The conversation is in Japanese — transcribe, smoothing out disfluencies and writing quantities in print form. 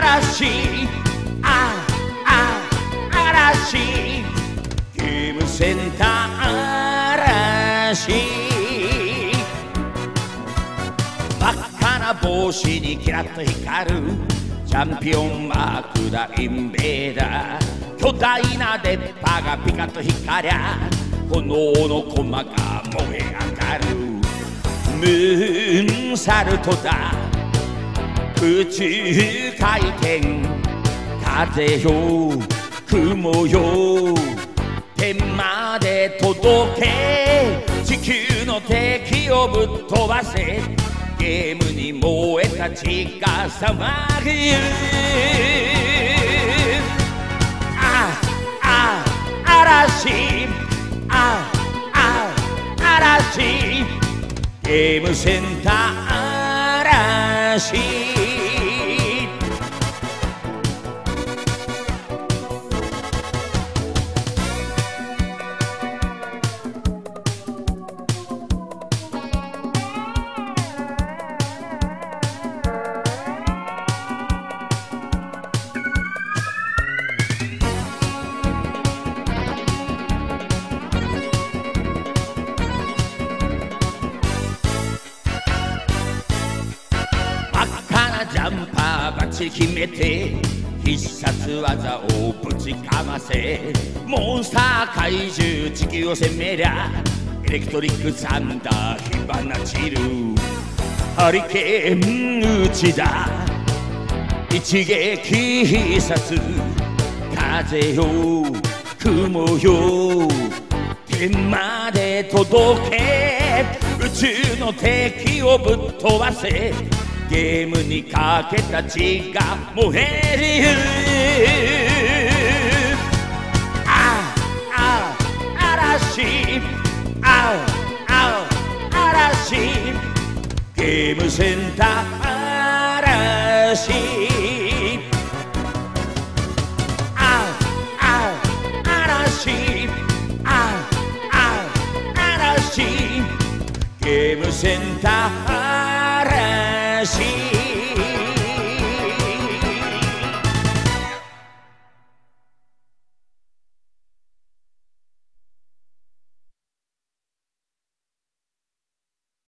嵐嵐ゲームセンター嵐真っ赤な帽子にキラッと光るチャンピオンマークだインベーダー巨大な出っ歯がピカッと光りゃ炎の駒が燃え上がるムーンサルトだ宇宙回転風よ雲よ天まで届け地球の敵をぶっ飛ばせゲームに燃えた血が騒ぐ嵐嵐ゲームセンター嵐ジャンパーバチ決めて必殺技をぶちかませモンスター怪獣地球を攻めりゃエレクトリックサンダー火花散るハリケーン打ちだ一撃必殺風よ雲よ天まで届け宇宙の敵をぶっ飛ばせゲームにかけた血が燃える嵐嵐ゲームセンター嵐嵐嵐ゲームセンター嵐